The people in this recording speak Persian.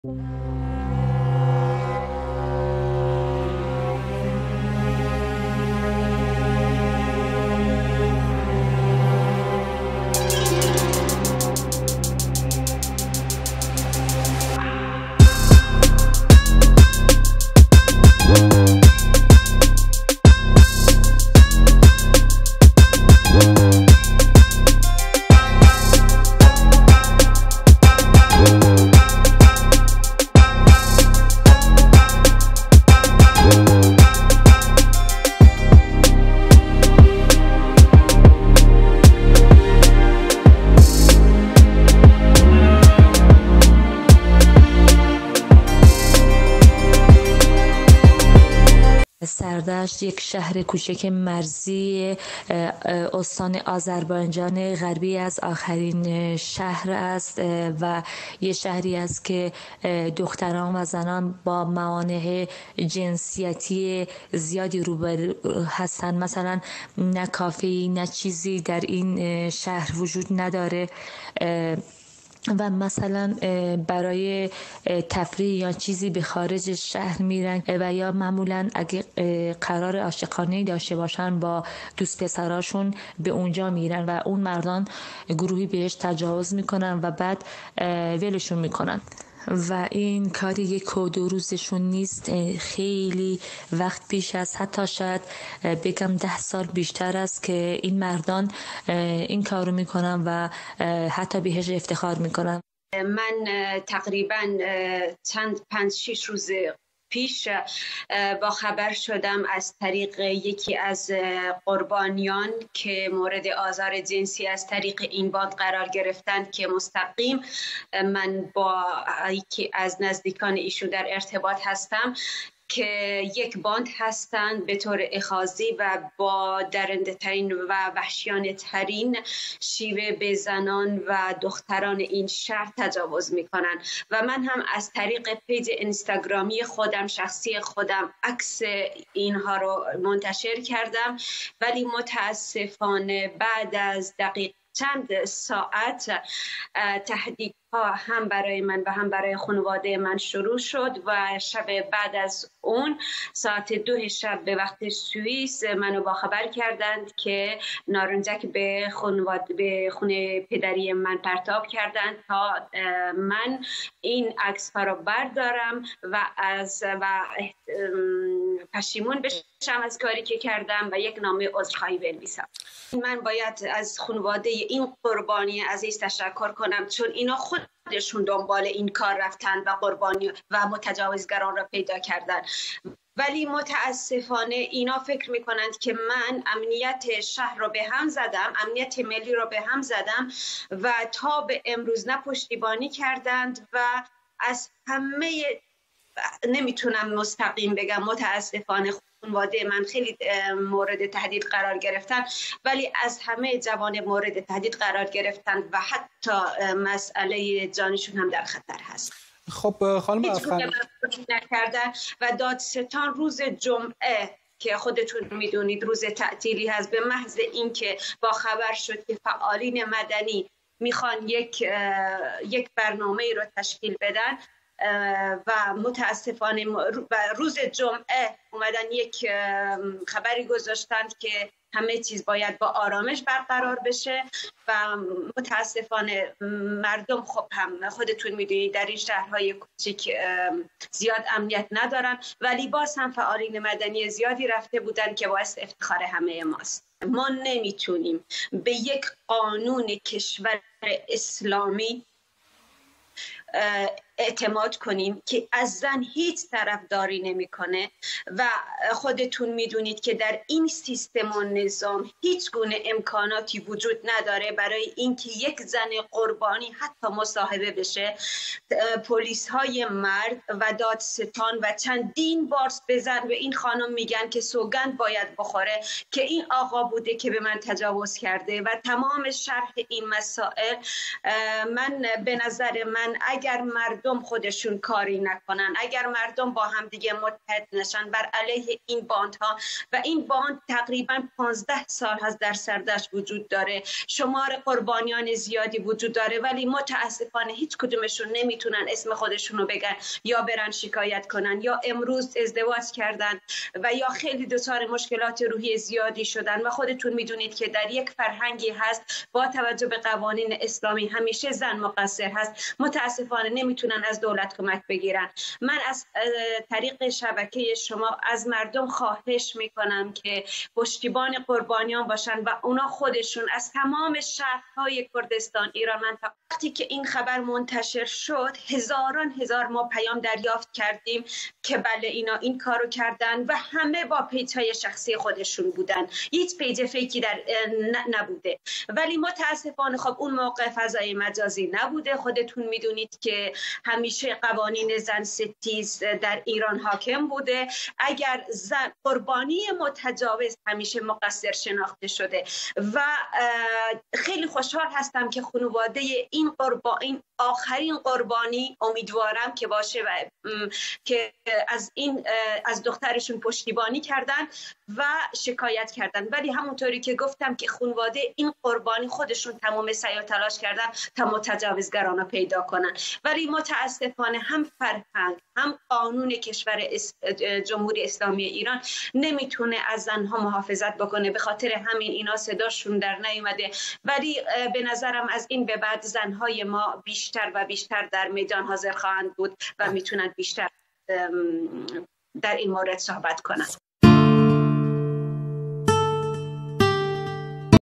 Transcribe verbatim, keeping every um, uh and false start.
سردشت یک شهر کوچک مرزی استان آذربایجان غربی از آخرین شهر است و یه شهری است که دختران و زنان با موانع جنسیتی زیادی روبرو هستند. مثلا نه کافه‌ای نه چیزی در این شهر وجود نداره و مثلا برای تفریح یا چیزی به خارج شهر میرن و یا معمولا اگه قرار عاشقانه داشته باشن با دوست پسراشون به اونجا میرن و اون مردان گروهی بهش تجاوز میکنن و بعد ولشون میکنن و این کاری یک و دو روزشون نیست، خیلی وقت پیش است، حتی شاید بگم ده سال بیشتر است که این مردان این کارو میکنن و حتی بهش افتخار میکنن. من تقریبا چند پنج شش روز پیش با خبر شدم از طریق یکی از قربانیان که مورد آزار جنسی از طریق این باند قرار گرفتند که مستقیم من با یکی از نزدیکان ایشون در ارتباط هستم که یک باند هستند به طور اخاذی و با درنده ترین و وحشیانه ترین شیوه به زنان و دختران این شهر تجاوز می کنند و من هم از طریق پیج اینستاگرامی خودم شخصی خودم عکس اینها رو منتشر کردم، ولی متاسفانه بعد از دقیق چند ساعت تهدید ها هم برای من و هم برای خانواده من شروع شد و شب بعد از اون ساعت دو شب به وقت سوئیس منو باخبر کردند که نارنجک به خانواده به خونه پدری من پرتاب کردند تا من این عکس ها رو بردارم و از و پشیمون بشم از کاری که کردم و یک نامه عذرخواهی بنویسم. من باید از خانواده این قربانی عزیز تشکر کنم، چون اینا خودشون دنبال این کار رفتن و قربانی و متجاوزگران را پیدا کردن، ولی متاسفانه اینا فکر میکنند که من امنیت شهر رو به هم زدم، امنیت ملی رو به هم زدم و تا به امروز نه پشتیبانی کردند و از همه نمیتونم مستقیم بگم متاسفانه خانواده من خیلی مورد تهدید قرار گرفتن، ولی از همه جوان مورد تهدید قرار گرفتن و حتی مسئله جانشون هم در خطر هست. خب خانم افغان نکردن و دادستان روز جمعه که خودتون میدونید روز تعطیلی هست، به محض اینکه با خبر شد که فعالین مدنی میخوان یک یک برنامه رو تشکیل بدن و متاسفانه روز جمعه اومدن یک خبری گذاشتند که همه چیز باید با آرامش برقرار بشه و متاسفانه مردم خب هم خودتون میدونید در این شهرهای کوچیک زیاد امنیت ندارن، ولی باز هم فعالین مدنی زیادی رفته بودن که باعث افتخار همه ماست. ما نمیتونیم به یک قانون کشور اسلامی اعتماد کنیم که از زن هیچ طرفداری نمیکنه و خودتون میدونید که در این سیستم و نظام هیچ گونه امکاناتی وجود نداره برای اینکه یک زن قربانی حتی مصاحبه بشه. پلیس های مرد و دادستان و چندین بار به زن و این خانم میگن که سوگند باید بخوره که این آقا بوده که به من تجاوز کرده و تمام شرح این مسائل. من به نظر من اگر مرد مردم خودشون کاری نکنن، اگر مردم با هم دیگه متحد نشن بر علیه این باندها، و این باند تقریبا پانزده سال هست در سردشت وجود داره، شمار قربانیان زیادی وجود داره، ولی متاسفانه هیچ کدومشون نمیتونن اسم خودشون رو بگن یا برن شکایت کنن، یا امروز ازدواج کردن و یا خیلی دچار مشکلات روحی زیادی شدن. و خودتون میدونید که در یک فرهنگی هست با توجه به قوانین اسلامی همیشه زن مقصر هست، متاسفانه نمیتونن از دولت کمک بگیرن. من از طریق شبکه شما از مردم خواهش میکنم که پشتیبان قربانیان باشن و اونا خودشون از تمام شهرهای کردستان ایران منطقه. وقتی که این خبر منتشر شد هزاران هزار ما پیام دریافت کردیم که بله اینا این کارو کردن و همه با پیج‌های شخصی خودشون بودن، هیچ پیج فیکی در نبوده. ولی متاسفانه خب اون موقع فضای مجازی نبوده، خودتون میدونید که همیشه قوانین زن ستیز در ایران حاکم بوده. اگر زن قربانی متجاوز همیشه مقصر شناخته شده و خیلی خوشحال هستم که خانواده این قربانی آخرین قربانی امیدوارم که باشه و که از این از دخترشون پشتیبانی کردن و شکایت کردن. ولی همونطوری که گفتم که خانواده این قربانی خودشون تمام سعی و تلاش کردن تا متجاوزگران رو پیدا کنن، ولی متاسفانه هم فرهنگ هم قانون کشور جمهوری اسلامی ایران نمیتونه از زنها محافظت بکنه، به خاطر همین اینا صداشون در نیومده. ولی به نظرم از این به بعد زنهای ما بیشتر و بیشتر در میدان حاضر خواهند بود و میتونن بیشتر در این مورد صحبت کنن.